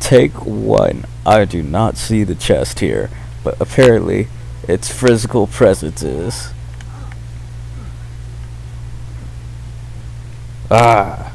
Take one. I do not see the chest here, but apparently its physical presence is. Ah.